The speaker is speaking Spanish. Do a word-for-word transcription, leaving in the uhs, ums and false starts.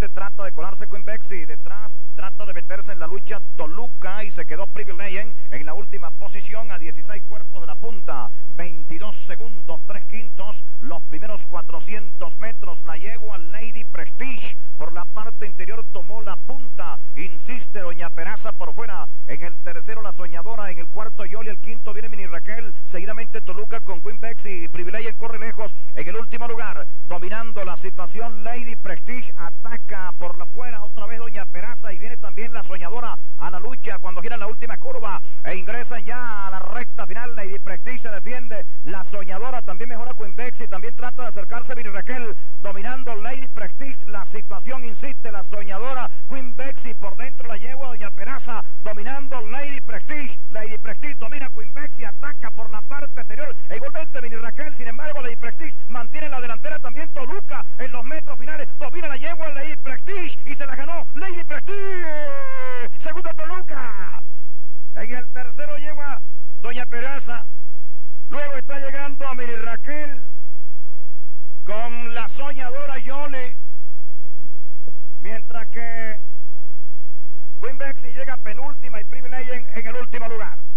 adelante trata de colarse Queen Bexy, detrás trata de meterse en la lucha Toluca y se quedó Privilegien en la última posición a dieciséis cuerpos de la punta, veintidós segundos, tres quintos, los primeros cuatrocientos metros, la yegua Lady Prestige por la parte interior tomó la punta, insiste Doña Peraza por fuera, en el tercero la Soñadora, en el cuarto Yoli, el quinto viene Mini Raquel, seguidamente Toluca con Queen Bexy, Privilegien corre lejos, en el último lugar, dominando la situación Lady Prestige, ataca por la fuera otra vez Doña Peraza y viene también la Soñadora a la lucha cuando gira en la última curva e ingresan ya a la recta final. Lady Prestige se defiende, la Soñadora también mejora Queen Bexy, también trata de acercarse Mini Raquel, dominando Lady Prestige, la situación insiste, la Soñadora, Queen Bexy por dentro la yegua Doña Peraza, dominando Lady Prestige, Lady Prestige domina Queen Bexy, ataca por la parte exterior, e igualmente Mini Raquel, sin embargo Lady Prestige mantiene la delantera también Toluca en los metros finales, domina la yegua Lady Prestige y se la ganó Lady Prestige, segundo Toluca, en el tercero yegua Doña Peraza, luego está llegando a Mini Raquel con la Soñadora Yoli, mientras que Queen Bexy llega penúltima y Privilegien en el último lugar.